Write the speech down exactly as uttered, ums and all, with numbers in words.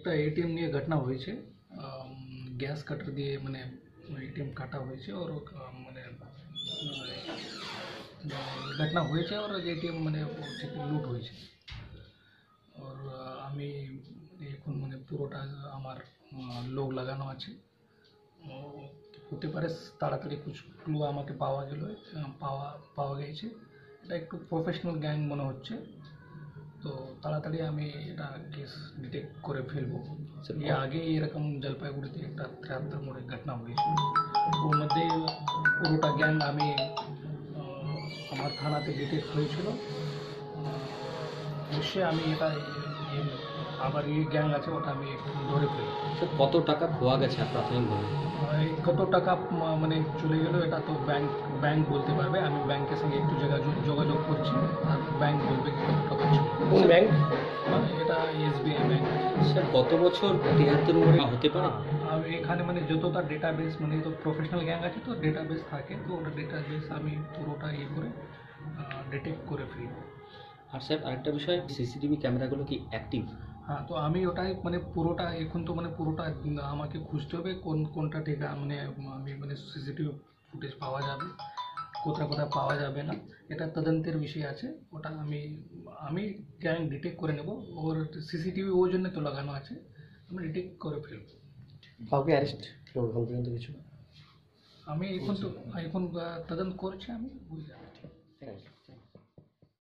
একটা এটিএম নিয়ে ঘটনা হয়েছে, গ্যাস কাটার দিয়ে মানে এটিএম কাটা হয়েছে ওর আহ, মানে আহ, ঘটনা হয়েছে ওর এটিএম মানে ওর থেকে লুট হয়েছে। ওর আহ, আমি এখন মানে পুরোটা আমার আহ, লোক লাগানো আছে। ও হতে পারে তাড়াতাড়ি কিছু ক্লু আমাকে পাওয়া গেল, আহ, পাওয়া পাওয়া গেছে। এটা একটু প্রফেশনাল গ্যাং মনে হচ্ছে, তো তাড়াতাড়ি আমি এটা কেস ডিটেক্ট করে ফেলবো। এর আগে এরকম জলপাইগুড়িতে একটা ত্রিহাত্তর মোড়ে ঘটনা হয়েছিল, ওর মধ্যে পুরোটা গ্যাং আমি আহ, আমার থানাতে ডিটেক্ট হয়েছিল। আহ, অবশ্যই আমি এটা এই- আবার এই গ্যাং আছে ওটা আমি ধরে ফেলবো। স্যার কত টাকা খোয়া গেছে প্রাথমিকভাবে? এই কত টাকা ম- মানে চলে গেল এটা তো ব্যাংক ব্যাংক বলতে পারবে। আমি ব্যাংকের সঙ্গে একটু যোগাযোগ যোগাযোগ করছি, আর ব্যাংক বলবে কি কত টাকা ছিল। কোন ব্যাংক? মানে এটা এসবিআই ব্যাংক। স্যার গত বছর তিয়াত্তর মোড়ে হতে পারে? আর এখানে মানে যতটা ডেটাবেস মানে তো প্রফেশনাল গ্যাং আছে, তো ডেটাবেস থাকে, তো ওটা ডেটাবেস আমি পুরোটা ইয়ে করে ডিটেক্ট করে ফেলি। আর স্যার আরেকটা বিষয়, সিসিটিভি ক্যামেরাগুলো কি অ্যাক্টিভ? হ্যাঁ, তো আমি ওটাই মানে পুরোটা এখন তো মানে পুরোটা আমাকে খুঁজতে হবে কোন কোনটা ঠিকা মানে আমি মানে সিসিটিভি ফুটেজ পাওয়া যাবে, কোথায় কোথায় পাওয়া যাবে না, এটা তদন্তের বিষয় আছে। ওটা আমি আমি গ্যাং ডিটেক্ট করে নেব। ওর সিসিটিভি ওই জন্য তো লাগানো আছে, আমি ডিটেক্ট করে ফেলব। কাউকে অ্যারেস্ট এখন পর্যন্ত কিছু? আমি এখন তো এখন আহ, তদন্ত করছি, আমি বুঝে যাচ্ছি। Thank you.